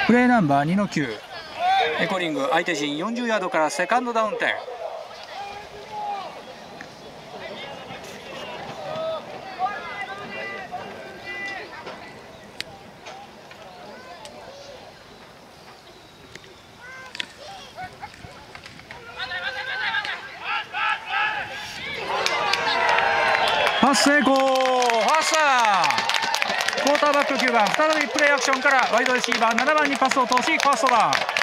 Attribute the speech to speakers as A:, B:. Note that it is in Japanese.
A: プレーナンバー2の9、エコリング相手陣40ヤードからセカンドダウン点。パス成功、ファースト。クォーターバック9番再びプレーアクションからワイドレシーバー7番にパスを通しファーストダウン。